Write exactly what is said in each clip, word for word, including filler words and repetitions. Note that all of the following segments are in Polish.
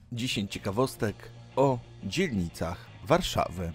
dziesięć ciekawostek o dzielnicach Warszawy.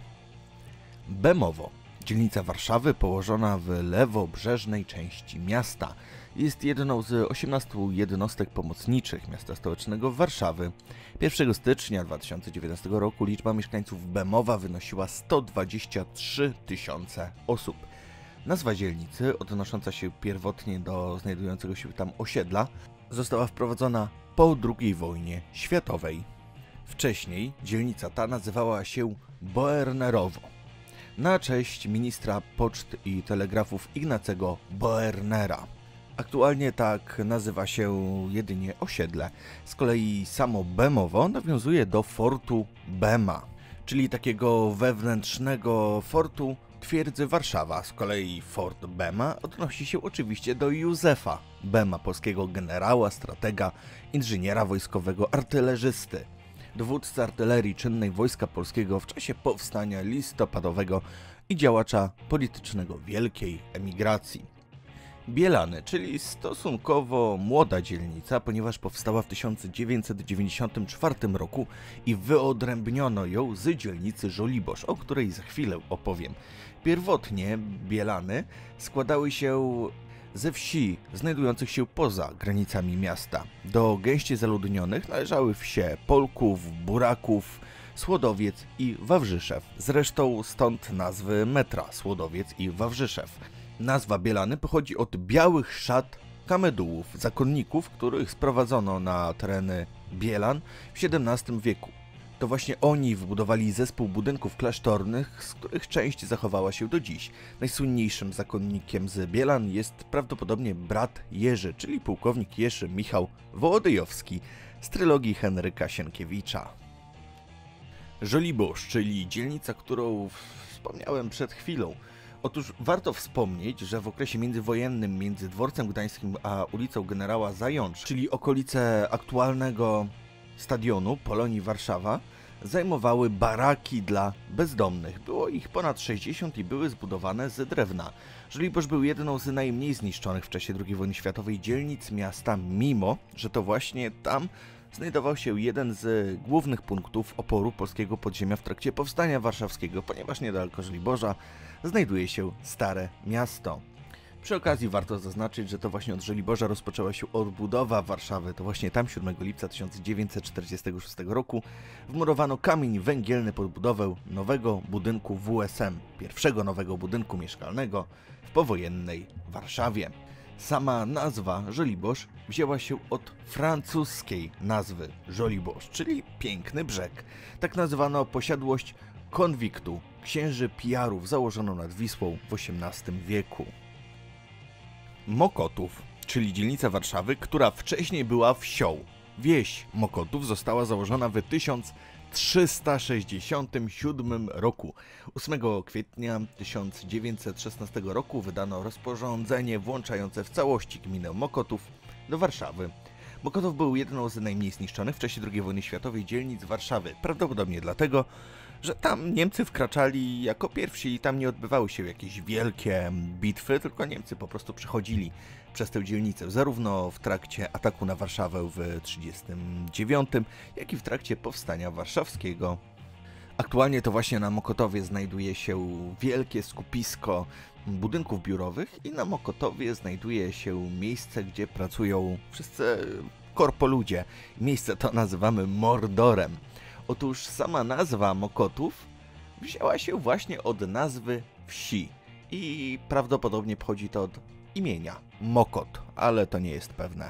Bemowo. Dzielnica Warszawy położona w lewobrzeżnej części miasta. Jest jedną z osiemnastu jednostek pomocniczych miasta stołecznego Warszawy. pierwszego stycznia dwa tysiące dziewiętnastego roku liczba mieszkańców Bemowa wynosiła sto dwadzieścia trzy tysiące osób. Nazwa dzielnicy, odnosząca się pierwotnie do znajdującego się tam osiedla, została wprowadzona po drugiej wojnie światowej. Wcześniej dzielnica ta nazywała się Boernerowo, na cześć ministra poczt i telegrafów Ignacego Boernera. Aktualnie tak nazywa się jedynie osiedle. Z kolei samo Bemowo nawiązuje do fortu Bema, czyli takiego wewnętrznego fortu twierdzy Warszawa. Z kolei fort Bema odnosi się oczywiście do Józefa Bema, polskiego generała, stratega, inżyniera wojskowego, artylerzysty, dowódcy artylerii czynnej Wojska Polskiego w czasie powstania listopadowego i działacza politycznego wielkiej emigracji. Bielany, czyli stosunkowo młoda dzielnica, ponieważ powstała w tysiąc dziewięćset dziewięćdziesiątym czwartym roku i wyodrębniono ją z dzielnicy Żoliborz, o której za chwilę opowiem. Pierwotnie Bielany składały się ze wsi znajdujących się poza granicami miasta. Do gęście zaludnionych należały wsie Polków, Buraków, Słodowiec i Wawrzyszew. Zresztą stąd nazwy metra Słodowiec i Wawrzyszew. Nazwa Bielany pochodzi od białych szat kamedułów, zakonników, których sprowadzono na tereny Bielan w siedemnastym wieku. To właśnie oni wybudowali zespół budynków klasztornych, z których część zachowała się do dziś. Najsłynniejszym zakonnikiem z Bielan jest prawdopodobnie brat Jerzy, czyli pułkownik Jerzy Michał Wołodyjowski z trylogii Henryka Sienkiewicza. Żoliborz, czyli dzielnica, którą wspomniałem przed chwilą. Otóż warto wspomnieć, że w okresie międzywojennym między dworcem gdańskim a ulicą Generała Zającz, czyli okolice aktualnego stadionu Polonii Warszawa, zajmowały baraki dla bezdomnych. Było ich ponad sześćdziesiąt i były zbudowane z drewna. Żoliborz był jedną z najmniej zniszczonych w czasie drugiej wojny światowej dzielnic miasta, mimo że to właśnie tam znajdował się jeden z głównych punktów oporu polskiego podziemia w trakcie powstania warszawskiego, ponieważ niedaleko Żoliborza znajduje się Stare Miasto. Przy okazji warto zaznaczyć, że to właśnie od Żoliborza rozpoczęła się odbudowa Warszawy. To właśnie tam siódmego lipca tysiąc dziewięćset czterdziestego szóstego roku wmurowano kamień węgielny pod budowę nowego budynku W S M, pierwszego nowego budynku mieszkalnego w powojennej Warszawie. Sama nazwa Żoliborz wzięła się od francuskiej nazwy Jolibourg, czyli piękny brzeg. Tak nazywano posiadłość konwiktu, księży Pijarów, założoną nad Wisłą w osiemnastym wieku. Mokotów, czyli dzielnica Warszawy, która wcześniej była wsią. Wieś Mokotów została założona w tysiąc trzysta sześćdziesiątym siódmym roku. ósmego kwietnia tysiąc dziewięćset szesnastego roku wydano rozporządzenie włączające w całości gminę Mokotów do Warszawy. Mokotów był jedną z najmniej zniszczonych w czasie drugiej wojny światowej dzielnic Warszawy. Prawdopodobnie dlatego, że tam Niemcy wkraczali jako pierwsi i tam nie odbywały się jakieś wielkie bitwy, tylko Niemcy po prostu przechodzili przez tę dzielnicę, zarówno w trakcie ataku na Warszawę w tysiąc dziewięćset trzydziestym dziewiątym, jak i w trakcie powstania warszawskiego. Aktualnie to właśnie na Mokotowie znajduje się wielkie skupisko budynków biurowych i na Mokotowie znajduje się miejsce, gdzie pracują wszyscy korpoludzie. Miejsce to nazywamy Mordorem. Otóż sama nazwa Mokotów wzięła się właśnie od nazwy wsi i prawdopodobnie pochodzi to od imienia Mokot, ale to nie jest pewne.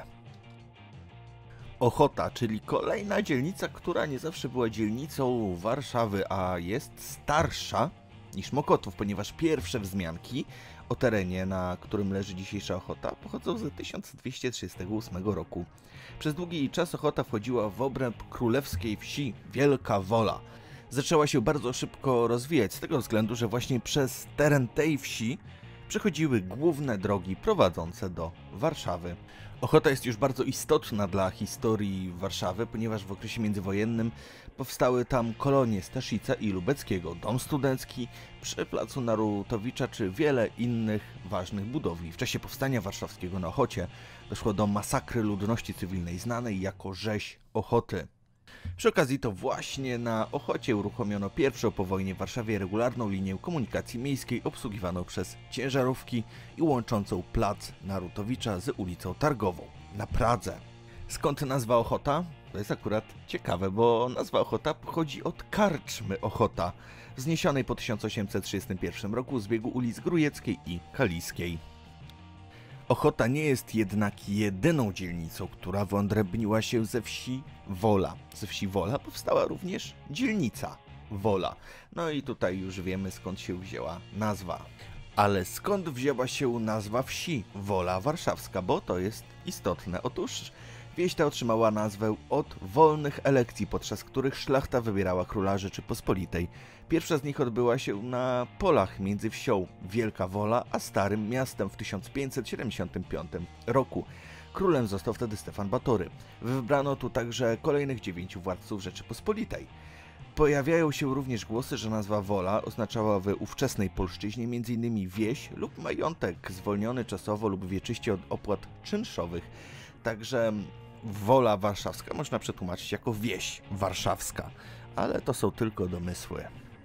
Ochota, czyli kolejna dzielnica, która nie zawsze była dzielnicą Warszawy, a jest starsza niż Mokotów, ponieważ pierwsze wzmianki o terenie, na którym leży dzisiejsza Ochota, pochodzą z tysiąc dwieście trzydziestego ósmego roku. Przez długi czas Ochota wchodziła w obręb królewskiej wsi Wielka Wola. Zaczęła się bardzo szybko rozwijać z tego względu, że właśnie przez teren tej wsi przechodziły główne drogi prowadzące do Warszawy. Ochota jest już bardzo istotna dla historii Warszawy, ponieważ w okresie międzywojennym powstały tam kolonie Staszica i Lubeckiego, dom studencki przy placu Narutowicza czy wiele innych ważnych budowli. W czasie powstania warszawskiego na Ochocie doszło do masakry ludności cywilnej znanej jako rzeź Ochoty. Przy okazji to właśnie na Ochocie uruchomiono pierwszą po wojnie w Warszawie regularną linię komunikacji miejskiej obsługiwaną przez ciężarówki i łączącą plac Narutowicza z ulicą Targową na Pradze. Skąd nazwa Ochota? To jest akurat ciekawe, bo nazwa Ochota pochodzi od karczmy Ochota, wzniesionej po tysiąc osiemset trzydziestym pierwszym roku z biegu ulic Grujeckiej i Kaliskiej. Ochota nie jest jednak jedyną dzielnicą, która wyodrębniła się ze wsi Wola. Ze wsi Wola powstała również dzielnica Wola. No i tutaj już wiemy, skąd się wzięła nazwa. Ale skąd wzięła się nazwa wsi Wola Warszawska, bo to jest istotne. Otóż wieś ta otrzymała nazwę od wolnych elekcji, podczas których szlachta wybierała króla Rzeczypospolitej. Pierwsza z nich odbyła się na polach między wsią Wielka Wola a Starym Miastem w tysiąc pięćset siedemdziesiątym piątym roku. Królem został wtedy Stefan Batory. Wybrano tu także kolejnych dziewięciu władców Rzeczypospolitej. Pojawiają się również głosy, że nazwa Wola oznaczała w ówczesnej polszczyźnie m.in. wieś lub majątek zwolniony czasowo lub wieczyście od opłat czynszowych. Także Wola Warszawska można przetłumaczyć jako wieś warszawska, ale to są tylko domysły.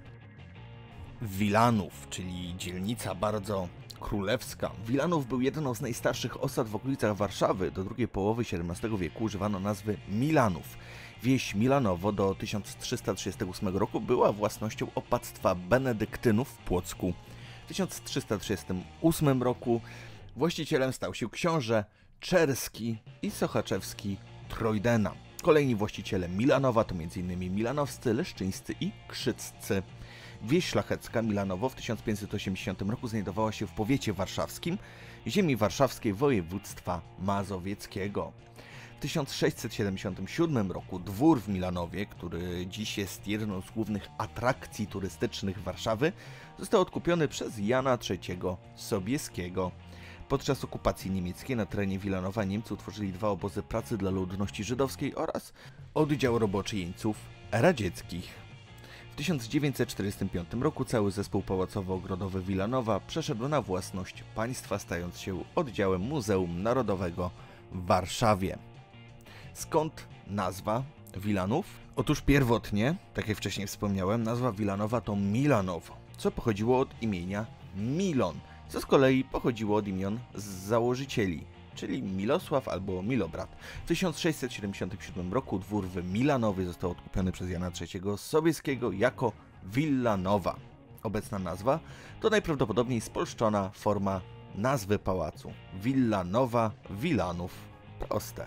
Wilanów, czyli dzielnica bardzo królewska. Wilanów był jedną z najstarszych osad w okolicach Warszawy. Do drugiej połowy siedemnastego wieku używano nazwy Milanów. Wieś Milanowo do tysiąc trzysta trzydziestego ósmego roku była własnością opactwa benedyktynów w Płocku. W tysiąc trzysta trzydziestym ósmym roku właścicielem stał się książę Czerski i Sochaczewski Trojdena. Kolejni właściciele Milanowa to m.in. milanowscy, leszczyńscy i krzyccy. Wieś szlachecka Milanowo w tysiąc pięćset osiemdziesiątym roku znajdowała się w powiecie warszawskim, ziemi warszawskiej województwa mazowieckiego. W tysiąc sześćset siedemdziesiątym siódmym roku dwór w Milanowie, który dziś jest jedną z głównych atrakcji turystycznych Warszawy, został odkupiony przez Jana trzeciego Sobieskiego. Podczas okupacji niemieckiej na terenie Wilanowa Niemcy utworzyli dwa obozy pracy dla ludności żydowskiej oraz oddział roboczy jeńców radzieckich. W tysiąc dziewięćset czterdziestym piątym roku cały zespół pałacowo-ogrodowy Wilanowa przeszedł na własność państwa, stając się oddziałem Muzeum Narodowego w Warszawie. Skąd nazwa Wilanów? Otóż pierwotnie, tak jak wcześniej wspomniałem, nazwa Wilanowa to Milanowo, co pochodziło od imienia Milon, co z kolei pochodziło od imion z założycieli, czyli Milosław albo Milobrat. W tysiąc sześćset siedemdziesiątym siódmym roku dwór w Milanowie został odkupiony przez Jana trzeciego Sobieskiego jako Villanowa. Obecna nazwa to najprawdopodobniej spolszczona forma nazwy pałacu. Villanowa Wilanów. Proste.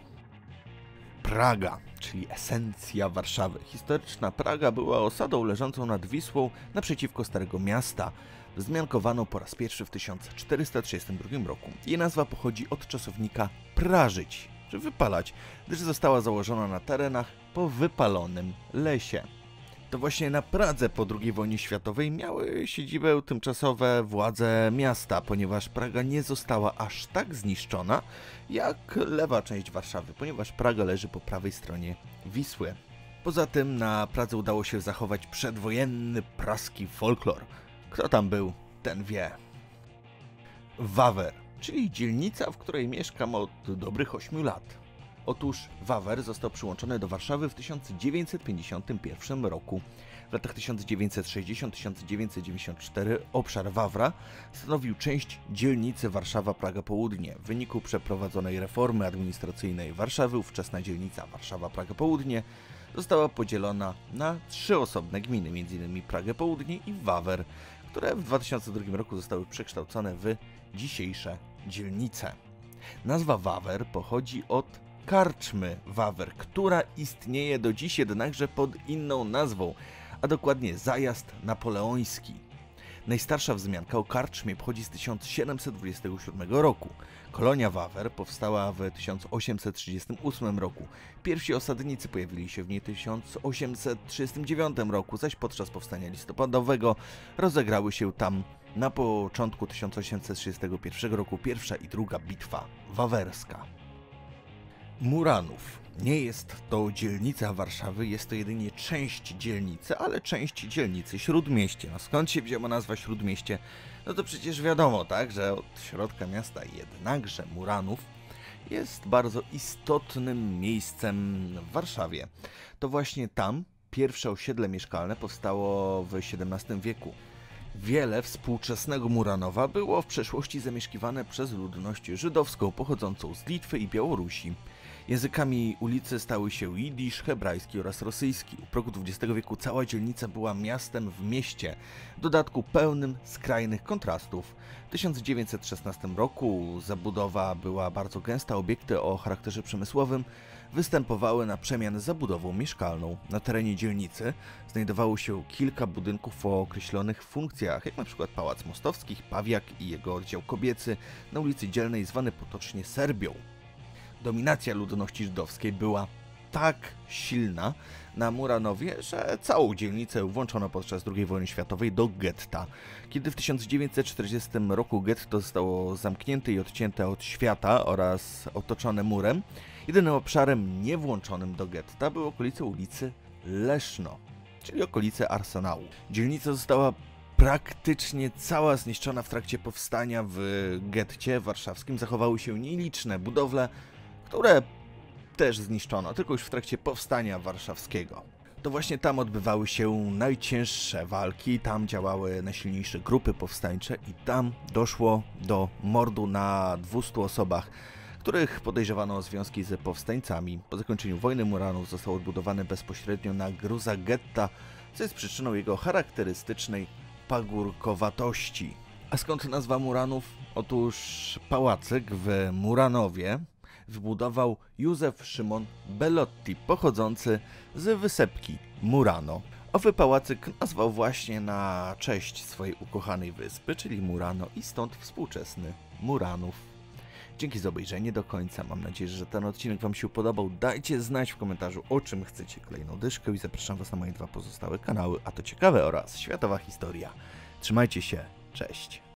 Praga, czyli esencja Warszawy. Historyczna Praga była osadą leżącą nad Wisłą naprzeciwko Starego Miasta, wzmiankowaną po raz pierwszy w tysiąc czterysta trzydziestym drugim roku. Jej nazwa pochodzi od czasownika prażyć, czy wypalać, gdyż została założona na terenach po wypalonym lesie. To właśnie na Pradze po drugiej wojnie światowej miały siedzibę tymczasowe władze miasta, ponieważ Praga nie została aż tak zniszczona jak lewa część Warszawy, ponieważ Praga leży po prawej stronie Wisły. Poza tym na Pradze udało się zachować przedwojenny praski folklor. Kto tam był, ten wie. Wawer, czyli dzielnica, w której mieszkam od dobrych ośmiu lat. Otóż Wawer został przyłączony do Warszawy w tysiąc dziewięćset pięćdziesiątym pierwszym roku. W latach tysiąc dziewięćset sześćdziesiątym do tysiąc dziewięćset dziewięćdziesiątego czwartego obszar Wawra stanowił część dzielnicy Warszawa-Praga Południe. W wyniku przeprowadzonej reformy administracyjnej Warszawy ówczesna dzielnica Warszawa-Praga Południe została podzielona na trzy osobne gminy, m.in. Pragę Południe i Wawer, które w dwa tysiące drugim roku zostały przekształcone w dzisiejsze dzielnice. Nazwa Wawer pochodzi od karczmy Wawer, która istnieje do dziś jednakże pod inną nazwą, a dokładnie Zajazd Napoleoński. Najstarsza wzmianka o karczmie pochodzi z tysiąc siedemset dwudziestego siódmego roku. Kolonia Wawer powstała w tysiąc osiemset trzydziestym ósmym roku. Pierwsi osadnicy pojawili się w niej w tysiąc osiemset trzydziestym dziewiątym roku, zaś podczas powstania listopadowego rozegrały się tam na początku tysiąc osiemset trzydziestego pierwszego roku pierwsza i druga bitwa wawerska. Muranów. Nie jest to dzielnica Warszawy, jest to jedynie część dzielnicy, ale część dzielnicy Śródmieście. No skąd się wzięła nazwa Śródmieście? No to przecież wiadomo, tak, że od środka miasta, jednakże Muranów jest bardzo istotnym miejscem w Warszawie. To właśnie tam pierwsze osiedle mieszkalne powstało w siedemnastym wieku. Wiele współczesnego Muranowa było w przeszłości zamieszkiwane przez ludność żydowską pochodzącą z Litwy i Białorusi. Językami ulicy stały się jidysz, hebrajski oraz rosyjski. U progu dwudziestego wieku cała dzielnica była miastem w mieście, w dodatku pełnym skrajnych kontrastów. W tysiąc dziewięćset szesnastym roku zabudowa była bardzo gęsta, obiekty o charakterze przemysłowym występowały na przemian z zabudową mieszkalną. Na terenie dzielnicy znajdowało się kilka budynków o określonych funkcjach, jak np. Pałac Mostowskich, Pawiak i jego oddział kobiecy na ulicy Dzielnej, zwany potocznie Serbią. Dominacja ludności żydowskiej była tak silna na Muranowie, że całą dzielnicę włączono podczas drugiej wojny światowej do getta. Kiedy w tysiąc dziewięćset czterdziestym roku getto zostało zamknięte i odcięte od świata oraz otoczone murem, jedynym obszarem niewłączonym do getta były okolice ulicy Leszno, czyli okolice Arsenału. Dzielnica została praktycznie cała zniszczona w trakcie powstania w getcie warszawskim. Zachowały się nieliczne budowle, które też zniszczono, tylko już w trakcie powstania warszawskiego. To właśnie tam odbywały się najcięższe walki, tam działały najsilniejsze grupy powstańcze i tam doszło do mordu na dwustu osobach, których podejrzewano o związki z powstańcami. Po zakończeniu wojny Muranów został odbudowany bezpośrednio na gruzach getta, co jest przyczyną jego charakterystycznej pagórkowatości. A skąd nazwa Muranów? Otóż pałacyk w Muranowie wybudował Józef Szymon Belotti, pochodzący z wysepki Murano. Owy pałacyk nazwał właśnie na cześć swojej ukochanej wyspy, czyli Murano, i stąd współczesny Muranów. Dzięki za obejrzenie do końca. Mam nadzieję, że ten odcinek Wam się podobał. Dajcie znać w komentarzu, o czym chcecie kolejną dyszkę, i zapraszam Was na moje dwa pozostałe kanały, a to ciekawe oraz światowa historia. Trzymajcie się, cześć!